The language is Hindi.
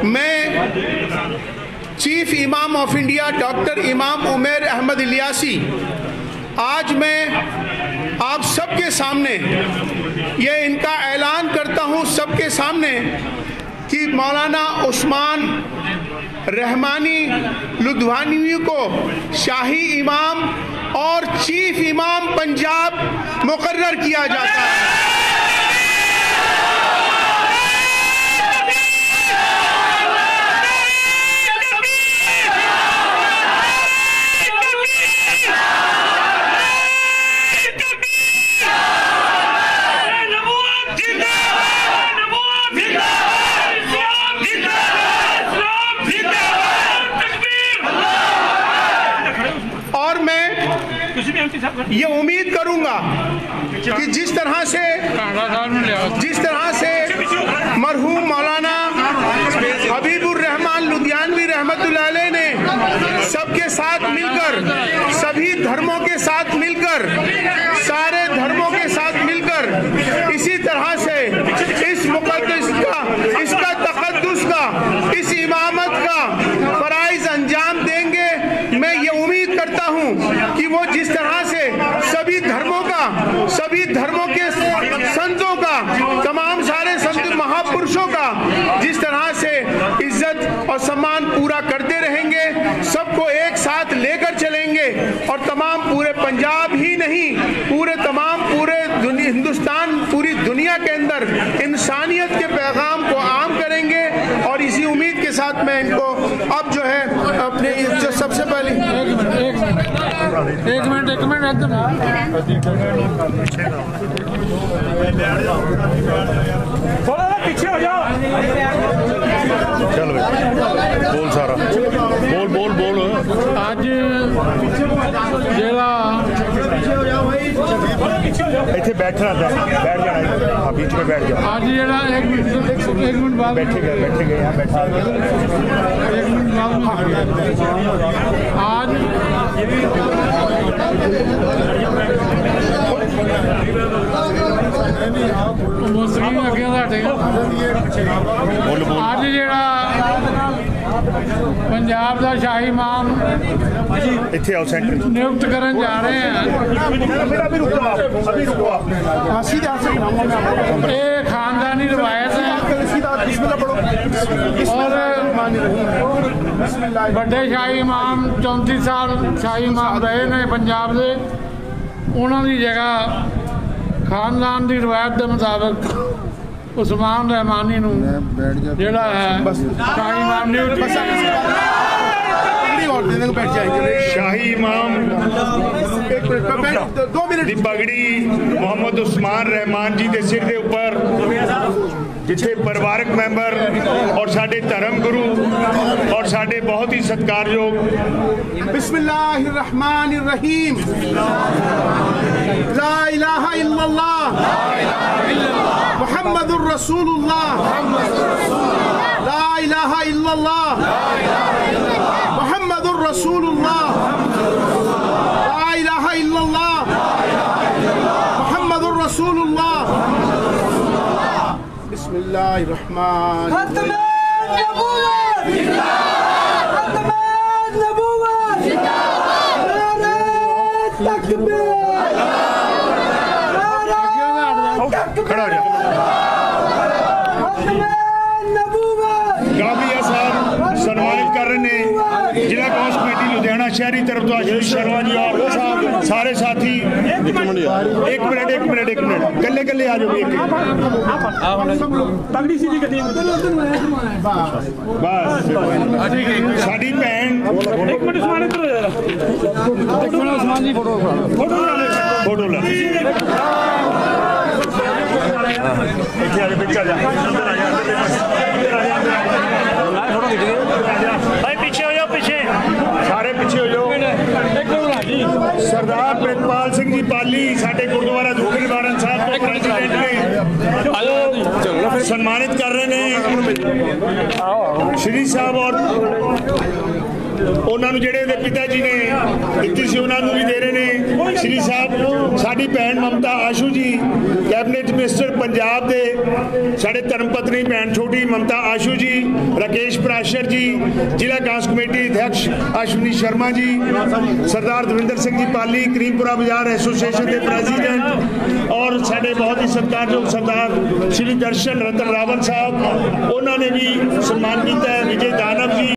मैं चीफ इमाम ऑफ इंडिया डॉक्टर इमाम उमर अहमद इलियासी आज मैं आप सबके सामने ये इनका ऐलान करता हूँ सबके सामने कि मौलाना उस्मान रहमानी लुधियानवी को शाही इमाम और चीफ इमाम पंजाब मुकर्रर किया जाता है। ये उम्मीद करूंगा कि जिस तरह से मरहूम मौलाना हबीबुर रहमान लुधियानवी रहमतुल्लाह अलैह ने सबके साथ मिलकर, सभी धर्मों के साथ मिलकर, सारे धर्मों के साथ मिलकर इसी तरह से इस मुक़द्दस का, इसका तक़द्दुस का, इस इमामत का फराइज़ अंजाम देंगे। मैं ये उम्मीद करता हूँ कि वो जिस तरह से सभी धर्मों के संतों का, तमाम सारे संत महापुरुषों का जिस तरह से इज्जत और सम्मान पूरा करते रहेंगे, सबको एक साथ लेकर चलेंगे और तमाम पूरे पंजाब ही नहीं पूरे हिंदुस्तान, पूरी दुनिया के अंदर इंसानियत के पैगाम को आम करेंगे। और इसी उम्मीद के साथ मैं इनको अब जो है अपने जो सबसे पहले एक मिनट थोड़ा पीछे हो जाओ। चल बोल सारा बोल आज जेड़ा इतने बैठना बैठ जाना, हाँ बीच में बैठ जाओ। आज जेड़ा एक मिनट बाद बैठे गए यहाँ बैठा, एक मिनट बाद आज आज जेड़ा पंजाब का शाही इमाम नियुक्त करन जा रहे हैं, ये खानदानी रवायत है और बड़े शाही इमाम 34 साल शाही इमाम रहे ने पंजाब के, उन्होंने जगह खानदान की रवायत के मुताबिक उस्मान रहमानी जोड़ा है शाही इमाम शाही इमाम दी पगड़ी मोहम्मद उस्मान रहमान जी के सिर के ऊपर, जिथे परिवारक मैंबर और साडे धर्म गुरु और साडे बहुत ही सत्कारयोग बिस्मिल्लाहिर्रहमानिर्रहीम ला इलाहा इल्लल्लाह मुहम्मदुर रसूलुल्लाह ला इलाहा इल्लल्लाह मुहम्मदुर रसूलुल्लाह ला इलाहा इल्लल्लाह मुहम्मदुर रसूलुल्लाह। बिस्मिल्लाहिर्रहमान गाबिया साहब सम्मानित कर रहे हैं जिला कांग्रेस कमेटी लुधियाना शहरी तरफ तो आशीष शर्मा जी और सारे साथी। एक मिनट कल्ले आ जाओ। बस साड़ी भैन फोटो ला भाई पीछे हो जाओ, पीछे सारे पीछे हो जाओ। सरदार प्रितपाल सिंह जी पाली साडे गुरुद्वारा दुखी निवारण साहब को प्रेसिडेंट ने सम्मानित कर रहे हैं। श्री साहब और उन्होंने जिहड़े इहदे पिता जी ने दित्ती सी उन्होंने भी दे रहे हैं। श्री साहब साडी भैन ममता आशू जी कैबिनेट मिनिस्टर पंजाब दे, साडे धर्मपत्नी भैन छोटी ममता आशू जी, राकेश पराशर जी, जिला कांग्रेस कमेटी अध्यक्ष अश्विनी शर्मा जी, सरदार दविंदर सिंह जी पाली करीमपुरा बाजार एसोसीएशन के प्रेजिडेंट, और साडे बहुत ही सत्कारयोग सरदार श्री दर्शन रतन रावल साहब, उन्होंने भी सम्मान किया है। विजय दानव जी